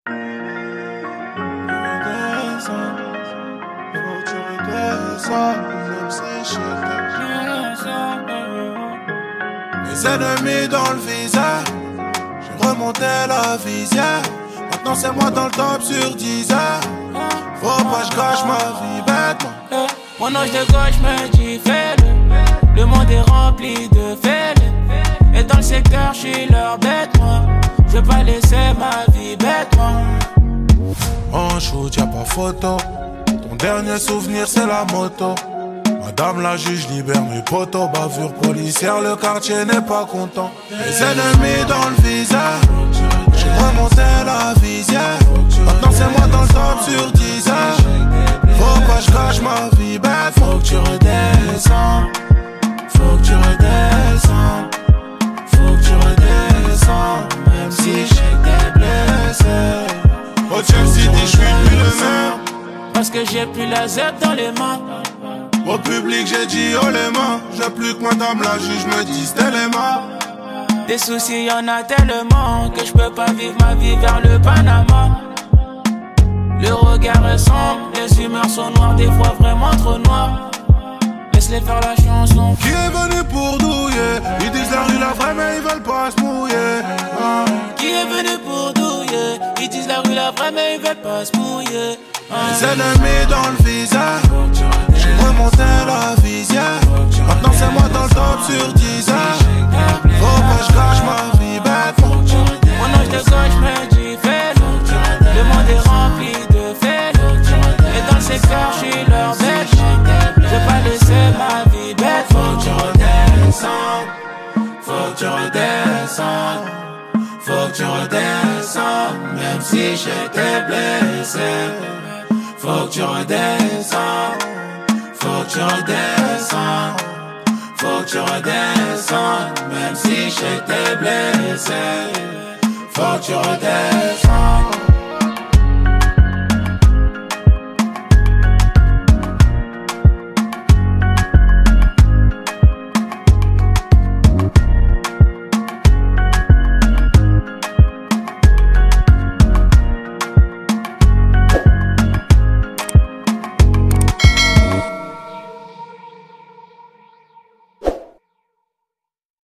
Redescends, faut que tu redescends, même si mes ennemis dans le viseur, j'ai remonté la visière. Maintenant c'est moi dans le top sur 10 heures. Faut pas que je gâche ma vie bêtement. Mon ange de gauche me dit fais-le. Le monde est rempli de fêles. Et dans le secteur, je suis leur bête, moi. Je veux pas laisser ma vie bête, moi. En shoot, y'a pas photo. Ton dernier souvenir, c'est la moto. Madame la juge libère mes potos. Bavure policière, le quartier n'est pas content. Les ennemis dans le viseur, j'ai remonté la visière. Maintenant c'est moi dans le top sur 10 heures. Faut pas que je gâche ma vie bête. Faut que tu redescends. Faut que tu redescends. Faut que tu redescends. Même si je sais que t'es blessé. Au Chelsea, je suis millionnaire. Parce que j'ai plus la Z dans les mains. Au public j'ai dit oh les mains. J'ai plus que madame la juge me dise t'es les mains. Des soucis y'en a tellement que je peux pas vivre ma vie vers le Panama. Le regard est sombre, les humeurs sont noires, des fois vraiment trop noires. Laisse-les faire la chanson. Qui est venu pour douiller? Ils disent la rue la vraie mais ils veulent pas se mouiller. Qui est venu pour douiller? Ils disent la rue la vraie mais ils veulent pas se mouiller. Les ennemis dans le viseur, j'ai remonté la visière. Maintenant c'est moi dans le top sur 10 heures. Faut pas que je gâche ma vie bête. Mon ange de gauche me dit fais-le. Le monde est rempli de fêles. Et dans le secteur, je suis leur bête. Je veux pas laisser ma vie bête. Faut que tu redescends. Faut que tu redescends. Faut que tu redescends. Même si j'étais blessé. Faut que tu redescends. Faut que tu redescends. Faut que tu redescends. Même si j'étais blessé. Faut que tu redescends.